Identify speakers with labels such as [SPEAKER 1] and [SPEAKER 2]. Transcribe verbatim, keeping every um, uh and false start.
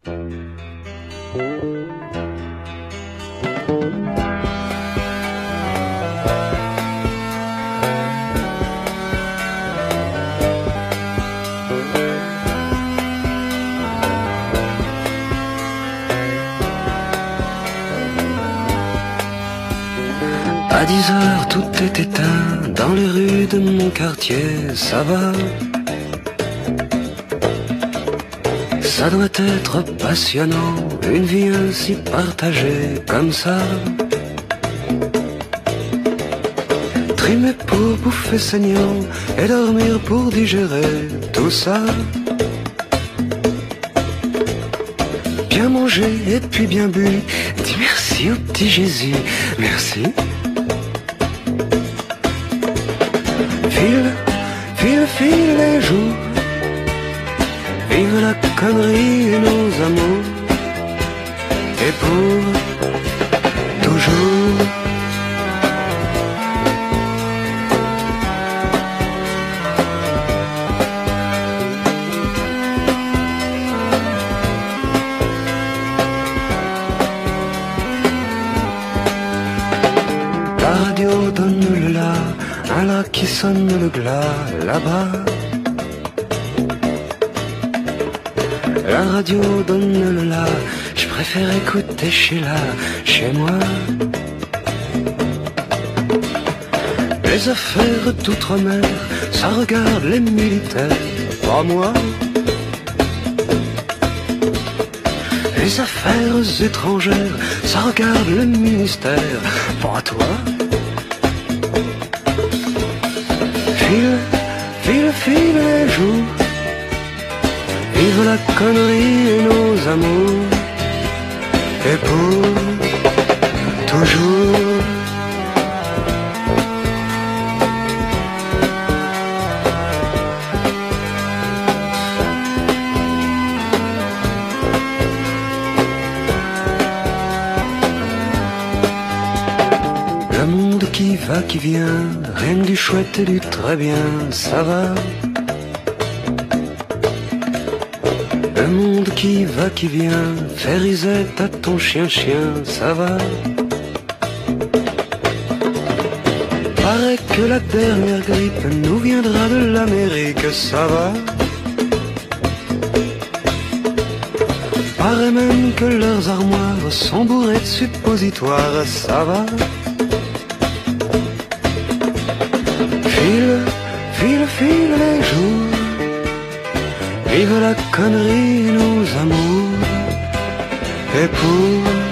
[SPEAKER 1] À dix heures, tout est éteint dans les rues de mon quartier, ça va. Ça doit être passionnant, une vie ainsi partagée comme ça. Trimer pour bouffer saignant et dormir pour digérer tout ça. Bien manger et puis bien bu, dis merci au petit Jésus, merci. File, file, file les jours, vive la connerie et nos amours, et pour toujours. La radio donne le la, un la qui sonne le glas là-bas. La radio donne le la, je préfère écouter chez la, chez moi. Les affaires d'outre-mer, ça regarde les militaires, pas moi. Les affaires étrangères, ça regarde le ministère, pas toi. File, file, file les jours, vive la connerie et nos amours, et pour toujours. Le monde qui va, qui vient, rien que du chouette et du très bien, ça va. Le monde qui va, qui vient, fais risette à ton chien-chien, ça va. Paraît que la dernière grippe nous viendra de l'Amérique, ça va. Paraît même que leurs armoires sont bourrées de suppositoires, ça va. File, file, file les jours, vive la connerie et nos amours, et pour